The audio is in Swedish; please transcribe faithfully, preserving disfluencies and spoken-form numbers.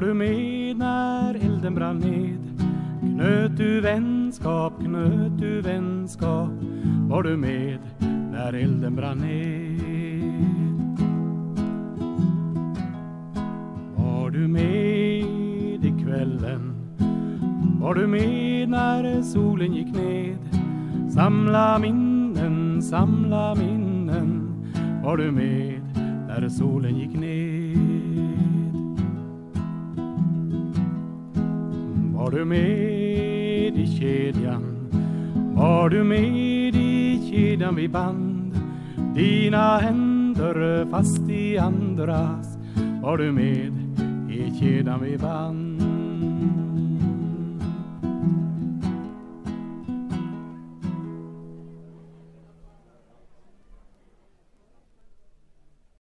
du med när elden brann ned? Knöt du vänskap, knöt du vänskap? Var du med när elden brann ned? Var du med i kvällen? Var du med när solen gick ned? Samla minnen, samla minnen. Var du med när solen gick ned? Var du med i kedjan? Var du med i kedjan vi band? Dina händer fast i andras. Var du med i kedjan vi band?